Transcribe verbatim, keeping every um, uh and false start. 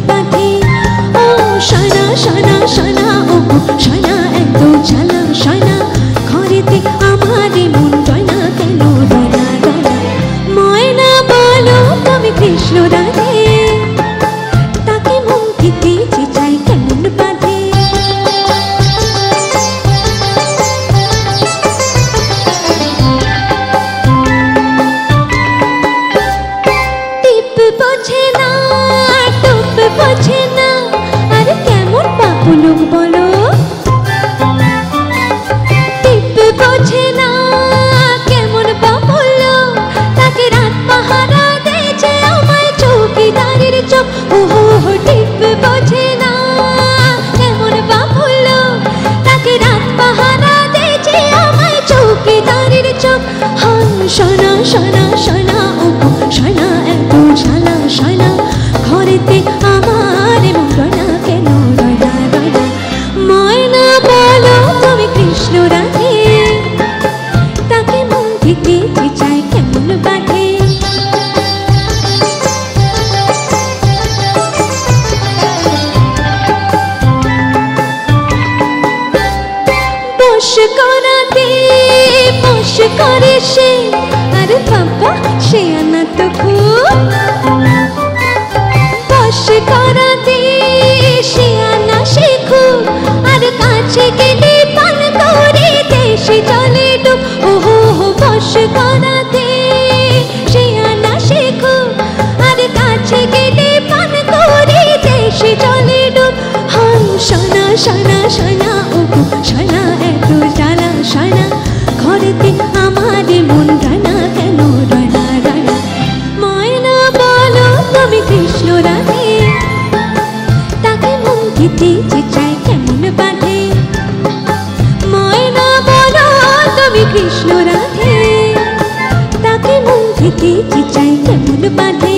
বাঁধে। ও সয়না সয়না সয়না ও সয়না এত জ্বালা সয়না, ঘরেতে আমার মন রয় না কেন রয় না রয় না। ময়না বলো তুমি কৃষ্ণ রাধে, তাকে মন থেকে যে চাই কেমন বাঁধে। টিপ বোঝে না টুপ বোঝে না, আর কেমন বাবু লোক বলো। টিপ বোঝে না কেমন বাবু লোক, তাকে রাত পাহারা দিয়েছে আমায় চৌকিদারের চোখ। ওহো টিপ বোঝে না কেমন বাবু লোক, তাকে রাত পাহারা দিয়েছে আমায় চৌকিদারের চোখ। হান সোনা সোনা সোনা ও সোনা এত জ্বালা সোনা, ঘরেতে আমার মন রয় না কেন রয় না রয় না। ময়না বলো তুমি কৃষ্ণ রাধে, তাকে মন থেকে যে চাই কেমন বাঁধে। বস করাতে বস করে সে, আরে বাবা সে আনা তো খুব। বস করাতে সে আনা সে খুব, আর কাছে গেলে পান করে দেশে জলে ডুব। ওহো বস করাতে সে আনা সে খুব, আর কাছে গেলে পান করে দেশে জলে ডুব। হান সোনা সোনা সোনা ও সোনা এত জ্বালা সোনা, ঘরেতে আমার মন রয় না কেন রয় না রয় না। ময়না বলো তুমি কৃষ্ণ রাধে, তাকে মন থেকে যে চাই কেমন বাঁধে। ময়না বলো তুমি কৃষ্ণ রাধে, তাকে মন থেকে যে চাই কেমন বাঁধে।